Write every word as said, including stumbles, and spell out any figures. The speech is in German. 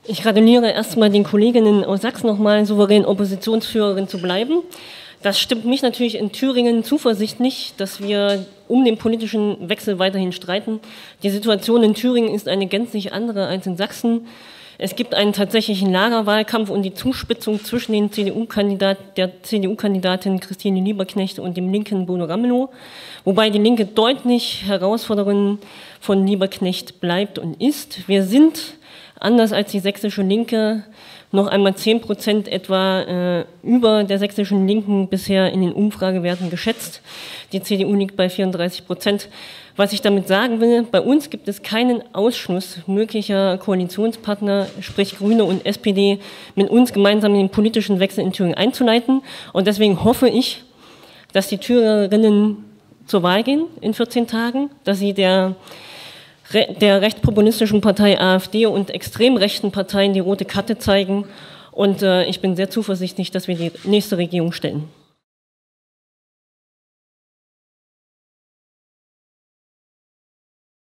Ich gratuliere erstmal den Kolleginnen aus Sachsen nochmal, souverän Oppositionsführerin zu bleiben. Das stimmt mich natürlich in Thüringen zuversichtlich, dass wir um den politischen Wechsel weiterhin streiten. Die Situation in Thüringen ist eine gänzlich andere als in Sachsen. Es gibt einen tatsächlichen Lagerwahlkampf und die Zuspitzung zwischen den C D U-Kandidat, der C D U-Kandidatin Christine Lieberknecht und dem linken Bodo Ramelow, wobei die Linke deutlich Herausforderin von Lieberknecht bleibt und ist. Wir sind, anders als die sächsische Linke, noch einmal zehn Prozent etwa äh, über der sächsischen Linken bisher in den Umfragewerten geschätzt. Die C D U liegt bei vierunddreißig Prozent. Was ich damit sagen will, bei uns gibt es keinen Ausschluss möglicher Koalitionspartner, sprich Grüne und S P D, mit uns gemeinsam den politischen Wechsel in Thüringen einzuleiten. Und deswegen hoffe ich, dass die Thüringerinnen zur Wahl gehen in vierzehn Tagen, dass sie der der rechtspopulistischen Partei AfD und extrem rechten Parteien die rote Karte zeigen. Und äh, ich bin sehr zuversichtlich, dass wir die nächste Regierung stellen.